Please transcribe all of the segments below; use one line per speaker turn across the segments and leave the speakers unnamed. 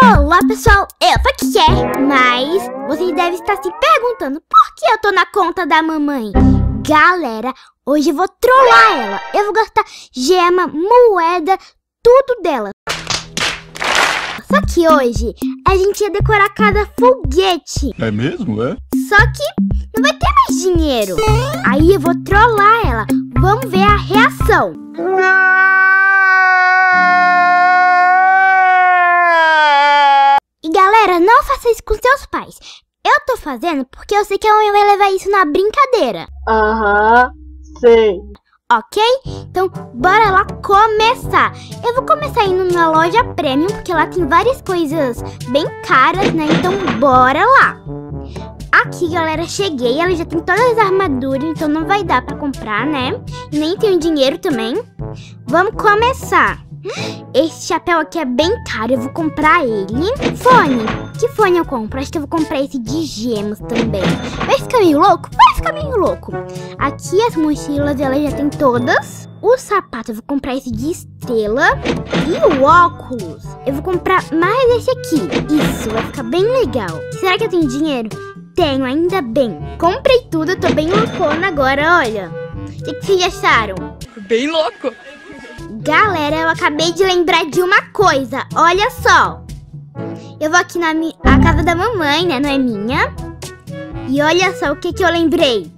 Olá pessoal, eu sou a Kiké, mas vocês devem estar se perguntando por que eu tô na conta da mamãe. Galera, hoje eu vou trollar ela. Eu vou gastar gema, moeda, tudo dela. Só que hoje a gente ia decorar cada foguete.
É mesmo, é?
Só que não vai ter mais dinheiro. Aí eu vou trollar ela. Vamos ver a reação. E galera, não faça isso com seus pais. Eu tô fazendo porque eu sei que a mãe vai levar isso na brincadeira.
Aham, sei.
Ok? Então, bora lá começar. Eu vou começar indo na loja Premium, porque lá tem várias coisas bem caras, né? Então, bora lá. Aqui, galera, cheguei. Ela já tem todas as armaduras, então não vai dar pra comprar, né? Nem tenho dinheiro também. Vamos começar. Esse chapéu aqui é bem caro, eu vou comprar ele. Fone, que fone eu compro? Acho que eu vou comprar esse de gemas também. Vai ficar meio louco? Vai ficar meio louco. Aqui as mochilas, elas já tem todas. O sapato, eu vou comprar esse de estrela. E o óculos, eu vou comprar mais esse aqui. Isso, vai ficar bem legal. Será que eu tenho dinheiro? Tenho, ainda bem. Comprei tudo, eu tô bem loucona agora, olha. O que vocês acharam?
Bem louco.
Galera, eu acabei de lembrar de uma coisa. Olha só. Eu vou aqui na a casa da mamãe, né? Não é minha. E olha só o que eu lembrei.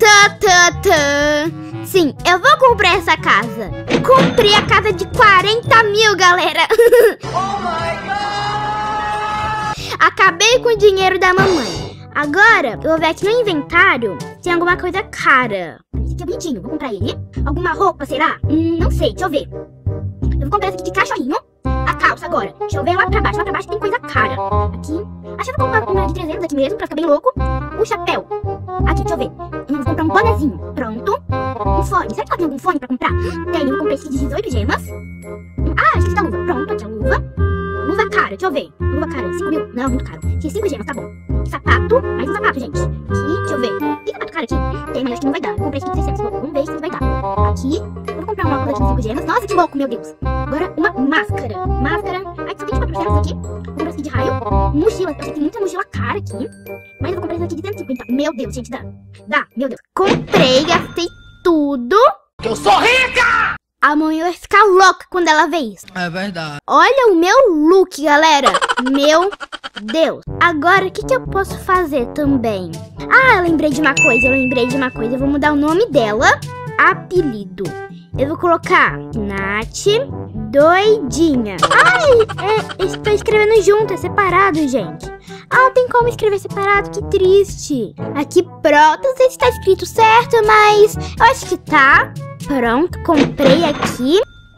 Sim, eu vou comprar essa casa. Comprei a casa de 40 mil, galera.
Oh my God!
Acabei com o dinheiro da mamãe. Agora, eu vou ver aqui no inventário se tem alguma coisa cara. Esse aqui é bonitinho, vou comprar ele. Alguma roupa, será? Não sei, deixa eu ver. Eu vou comprar esse aqui de cachorrinho. A calça agora. Deixa eu ver lá pra baixo tem coisa cara. Aqui. Acho que eu vou comprar uma de 300 aqui mesmo, pra ficar bem louco. O chapéu. Aqui, deixa eu ver. Vou comprar um bonezinho. Pronto. Um fone. Será que tem algum fone pra comprar? Tem, eu comprei esse de 18 gemas. Acho que esse da luva. Pronto, aqui a luva. Luva cara, deixa eu ver. Luva cara, 5 mil. Não, muito caro. Tinha 5 gemas, tá bom. Sapato, mais um sapato, gente. Aqui, deixa eu ver. Tem sapato cara aqui? Tem, mas acho que não vai dar. Eu comprei esse aqui de 600. Vamos ver se vai dar. Aqui, eu vou comprar um óculos aqui de 5 gemas. Nossa, que louco, meu Deus. Agora, uma máscara. Máscara. Ai, só tem 24 gemas aqui. Vou comprar esse aqui de raio. Mochila. Eu sei que tem muita mochila cara aqui. Mas eu vou comprar esse aqui de 150. Meu Deus, gente, dá. Dá, meu Deus. Comprei, gastei tudo.
Eu sou rica!
A mãe vai ficar louca quando ela vê isso.
É verdade.
Olha o meu look, galera. Meu Deus. Agora, o que eu posso fazer também? Ah, eu lembrei de uma coisa. Eu vou mudar o nome dela. Apelido. Eu vou colocar Nath Doidinha. Ai, estou escrevendo junto, é separado, gente. Ah, não tem como escrever separado, que triste. Aqui, pronto, não sei se tá escrito certo, mas eu acho que tá. Pronto, comprei aqui.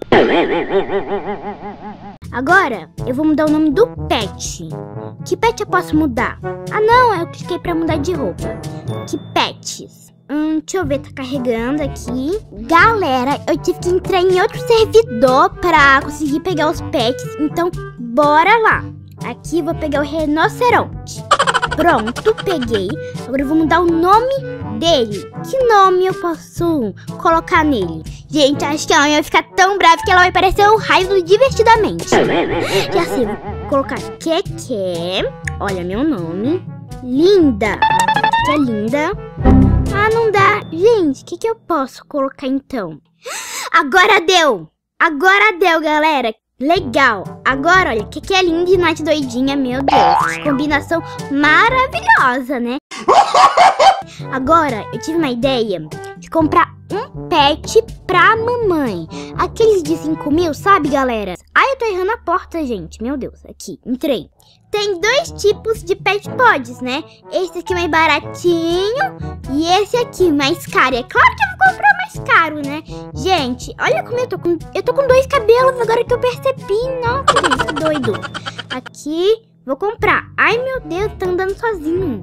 Agora, eu vou mudar o nome do pet. Que pet eu posso mudar? Ah, não, eu cliquei pra mudar de roupa. Que pets? Deixa eu ver, tá carregando aqui. Galera, eu tive que entrar em outro servidor pra conseguir pegar os pets. Então, bora lá. Aqui, vou pegar o rinoceronte. Pronto, peguei. Agora eu vou mudar o nome dele. Que nome eu posso colocar nele? Gente, acho que ela vai ficar tão brava que ela vai parecer um raio do Divertidamente. Já sei, vou colocar Keké. Olha meu nome. Linda. Que é linda. Ah, não dá. Gente, o que eu posso colocar então? Agora deu. Agora deu, galera. Legal. Agora, olha, que é linda e Nath Doidinha, meu Deus. Combinação maravilhosa, né? Agora, eu tive uma ideia de comprar um pet pra mamãe. Aqueles de 5 mil, sabe, galera? Ai, eu tô errando a porta, gente. Meu Deus, aqui, entrei. Tem 2 tipos de pet pods, né? Esse aqui mais baratinho e esse aqui mais caro. É claro que eu vou comprar mais caro, né? Gente, olha como eu tô com... Eu tô com 2 cabelos agora que eu percebi. Nossa, gente, tô doido. Aqui, vou comprar. Ai, meu Deus, tá andando sozinho.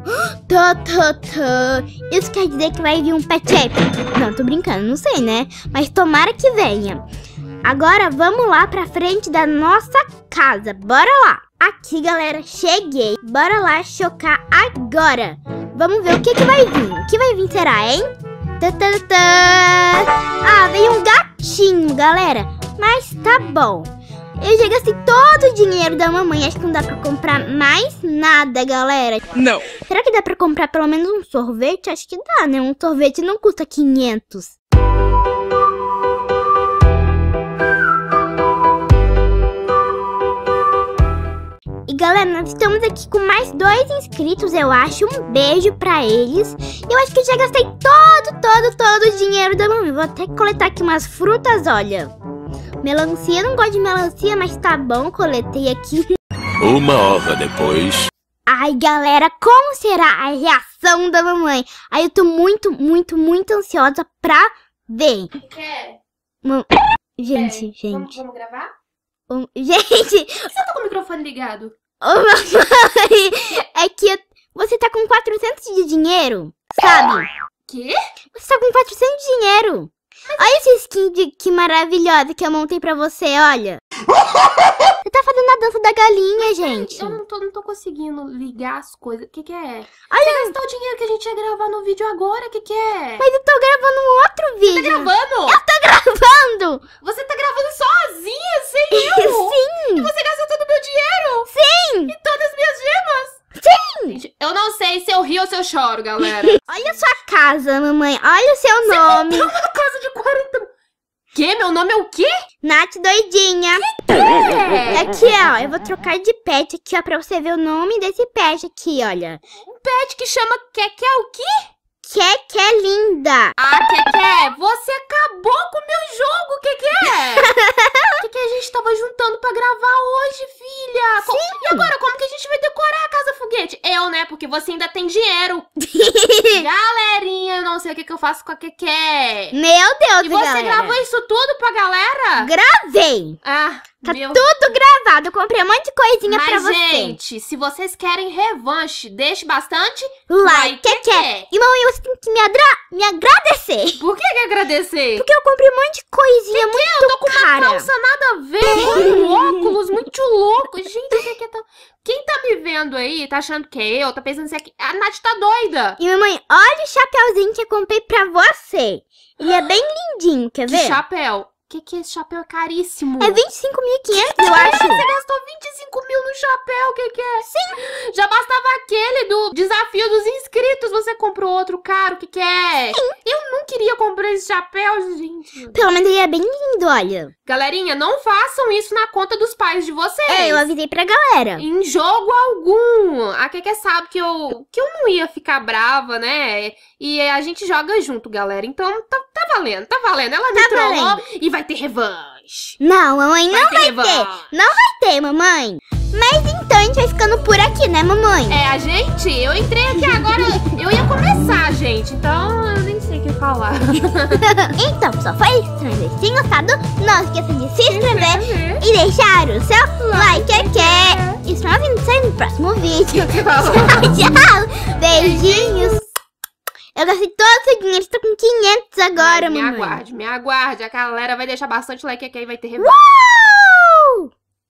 Isso quer dizer que vai vir um pet épico. Não, tô brincando, não sei, né? Mas tomara que venha. Agora, vamos lá pra frente da nossa casa. Bora lá. Aqui, galera, cheguei. Bora lá chocar agora. Vamos ver o que vai vir. O que vai vir será, hein? Ah, veio um gatinho, galera. Mas tá bom. Eu já gastei todo o dinheiro da mamãe. Acho que não dá pra comprar mais nada, galera.
Não.
Será que dá pra comprar pelo menos um sorvete? Acho que dá, né? Um sorvete não custa 500. E galera, nós estamos aqui com mais 2 inscritos, eu acho. Um beijo pra eles. Eu acho que eu já gastei todo o dinheiro da mamãe. Vou até coletar aqui umas frutas, olha. Melancia, eu não gosto de melancia, mas tá bom, coletei aqui.
1 hora depois.
Ai, galera, como será a reação da mamãe? Ai, eu tô muito ansiosa pra ver.
Quer?
Gente.
Vamos gravar?
Gente,
Por que você tá com o microfone ligado?
ô mamãe, é que você tá com 400 de dinheiro, sabe?
Quê?
Você tá com 400 de dinheiro. Olha essa skin que maravilhosa que eu montei pra você, olha. Você tá fazendo a dança da galinha, gente.
Eu não tô conseguindo ligar as coisas. O que é?
Olha,
Você gastou o dinheiro que a gente ia gravar no vídeo agora? O que é?
mas eu tô gravando um outro vídeo.
Tá gravando?
Eu tô gravando.
Você tá gravando sozinha, sem eu?
Sim.
E você gastou todo o meu dinheiro?
Sim.
E todas as minhas gemas?
Sim.
Gente, eu não sei se eu rio ou se eu choro, galera.
Olha a sua casa, mamãe. Olha o seu nome.
Uma casa de 40... Quê? Meu nome é o quê?
Nath doidinha.
É.
Aqui, ó. Eu vou trocar de pet aqui, ó, pra você ver o nome desse pet aqui, olha.
Um pet que chama Keké o quê?
Que é linda.
Ah, Keké, você acabou com o meu jogo, Keké! Que a gente tava juntando pra gravar hoje, filha? E agora, como que a gente vai decorar a casa foguete? Eu, né? Porque você ainda tem dinheiro. Galerinha, eu não sei o que eu faço com a Keké.
Meu Deus,
E você
galera.
gravou isso tudo pra galera?
Gravei.
Ah,
Tá
meu...
tudo gravado. Eu comprei um monte de coisinha pra
Mas,
você.
gente, se vocês querem revanche, deixe bastante
Like,
Keké.
E mamãe, você tem que me agradecer.
Por que agradecer?
Porque eu comprei um monte de coisinha muito
Eu tô com uma
cara.
calça nada a ver, com um óculos muito louco. Gente, o que tá... Quem tá me vendo aí, tá achando que é eu, tá pensando que a Nath tá doida.
E mamãe, olha o chapeuzinho que eu comprei pra você. Ele é bem lindinho, quer
Que
ver?
chapéu? Que esse chapéu é caríssimo.
É 25.500, eu acho.
Você gastou 25 mil no chapéu, que é? Sim. Já bastava aquele do desafio dos inscritos. Você comprou outro caro, que é? Sim. Eu não queria comprar esse chapéu, gente.
Pelo menos ele é bem lindo, olha.
Galerinha, não façam isso na conta dos pais de vocês.
É, eu avisei pra galera.
Em jogo algum. A Keké sabe que eu não ia ficar brava, né? E a gente joga junto, galera. Então tá valendo, tá valendo. Ela me trollou e vai ter revanche.
Não, mamãe, não vai ter.
revanche.
Não vai ter, mamãe. Mas então a gente vai ficando por aqui, né, mamãe?
É, a gente, eu entrei aqui agora, eu ia começar, gente. Então eu nem sei o que falar.
Então, só foi isso. Se vocês tenham gostado, não esqueça de se inscrever e deixar o seu like, e se não vindo no próximo vídeo. Tchau, beijinhos. Eu gastei todo o dinheiro, estou com 500 agora,
Me
mamãe.
aguarde, me aguarde. A galera vai deixar bastante like aqui e vai ter revanche.